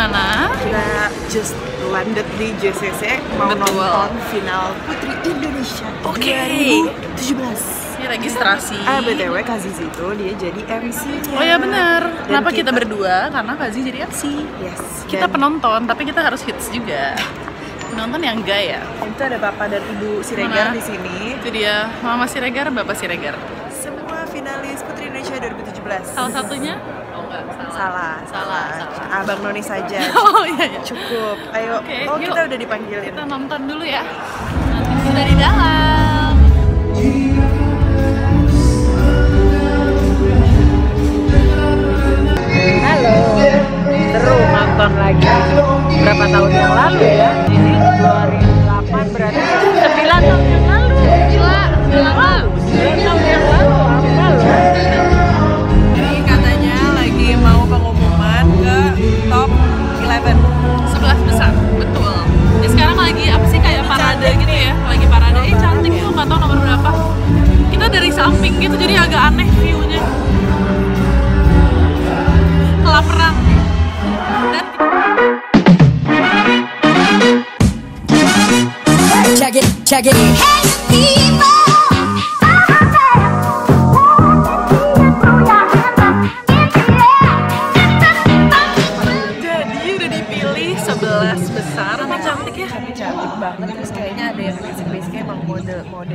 mana? Kita just landed di JCC mau nonton final Putri Indonesia 2017. Ini registrasi. BTW Kak Zizi itu dia jadi MC. Oh ya benar. Kenapa kita berdua? Karena Kak Zizi jadi MC. Yes. Kita penonton, tapi kita harus hits juga. Penonton yang gaya. Itu ada Bapak dan Ibu Siregar di sini. Itu dia, Mama Siregar, Bapak Siregar. Semua finalis Putri Indonesia 2017. Salah satunya? Oh enggak, salah. Abang Noni saja. Oh iya. Cukup. Ayo. Oke, oh, yuk. kita udah dipanggilin. Kita nonton dulu ya. Nanti sudah di dalam. Halo. Seru nonton lagi. Berapa tahun yang lalu ya? Ini 2008 berarti 9 tahun yang lalu. Gila, 9 tahun yang lalu. Apa loh? Ini katanya lagi mau pengumuman ke top 11. 11 besar, betul. Ya sekarang lagi apa sih kayak parade gitu ya? Lagi parade, cantik tuh, nggak tahu nomor berapa. Kita dari samping gitu, jadi agak aneh view-nya. Kelaparan. Dan check it. jadi udah dipilih 11 besar. Tapi cantik ya? Tapi cantik banget. Terus kayaknya ada yang basic-basicnya emang model.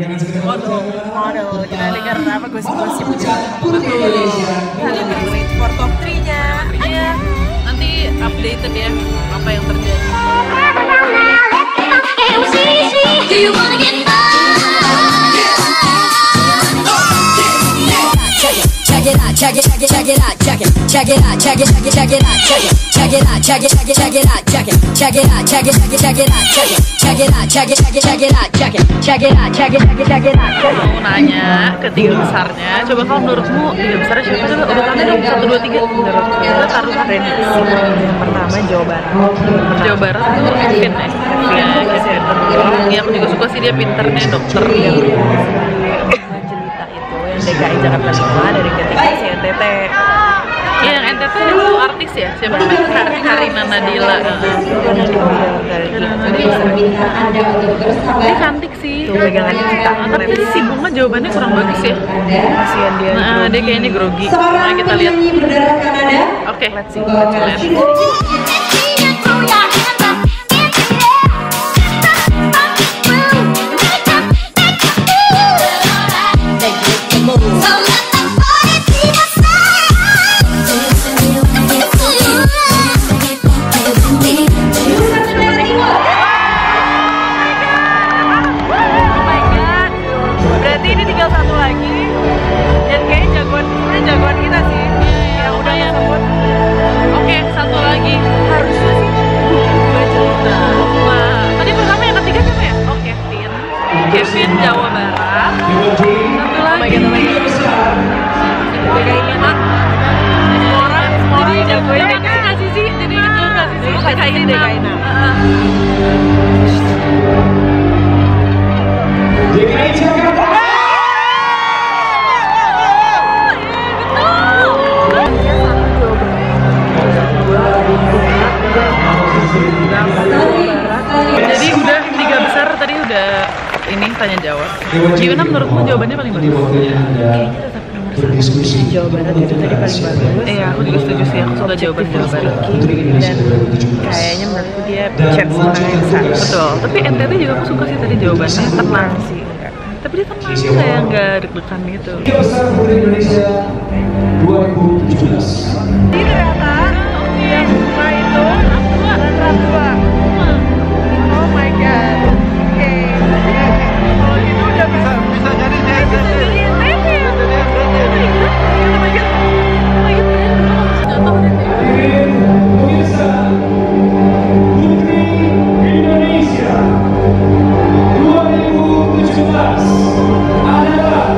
Kita dengar apa gosip-gosip gitu. Ada wait for top 3-nya. Iya. Nanti updated ya apa yang terjadi. Do you wanna get Mau nanya ke 3 besarnya, coba kalau menurutmu 3 besarnya siapa? Coba urutannya dong, 1, 2, 3. Menurutku kita taruh Prediksi yang pertama Jawa Barat. Jawa Barat tuh Kevin ya? Iya, Kevin. Iya, aku juga suka sih dia pinternya dokter. Jelita itu yang DKI Jakarta 5 dari ketika si NTT. Iya, yang NTT itu artis ya? Siapa namanya? Karina Nadila. Dia cantik sih. Tuh pegangannya kita. Tapi si Bunga jawabannya kurang bagus ya. Kasian dia. Nah, dia kayaknya grogi. Nah, kita lihat. Oke, Let's see. Berarti ini tinggal satu lagi. Dan kayaknya jagoan kita sih. Yang udah tersebut. Oke, satu lagi. Harusnya sih dua jelita. Nah, tadi pertama yang ketiga siapa ya? Oh, Kevin. Kevin Jawa Barat. Satu lagi. DKI enak. Semua orang jagoin DKI. Ngasih sih, jadi itu ngasih sih. DKI enak. Jadi udah 3 besar tadi udah ini tanya jawab. Gimana menurutmu jawabannya paling bagus? Jawa Barat itu tadi paling bagus. Iya, aku juga setuju sih. Aku suka jawaban Jawa Barat. Dan kayaknya menurutku dia chance menangnya besar. Betul. Tapi NTT juga aku suka sih tadi jawabannya tenang sih. Tapi dia tenang kayak nggak deg-degan gitu. Indonesia 2017. Ini ternyata yang bunga itu Ratu. Oh my god. Oke. Kalau gitu udah bisa jadi NTT ya. Pemirsa, Putri Indonesia 2017 adalah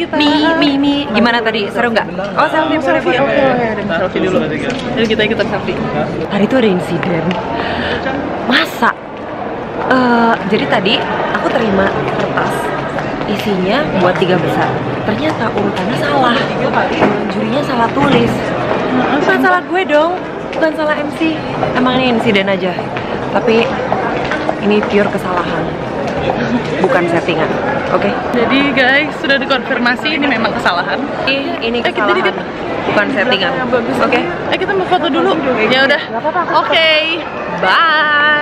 kita. Mi. Gimana tadi? Seru nggak? Oh, selfie boleh. Oke, selfie dulu. Jadi kita ikutan selfie. Tadi tuh ada insiden. Masa? Jadi tadi aku terima kertas isinya buat 3 besar. Ternyata urutannya salah. Jurinya salah tulis. Bukan salah gue dong, bukan salah MC. Emang ini insiden aja. Tapi ini pure kesalahan, bukan settingan. Oke? Jadi guys, sudah dikonfirmasi ini memang kesalahan. Ini kesalahan, bukan settingan. Oke? Kita mau foto dulu. Ya udah. Oke. Bye.